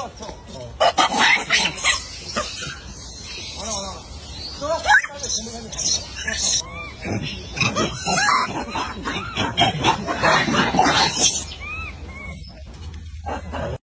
要走。完了，走了，赶紧，我们赶紧。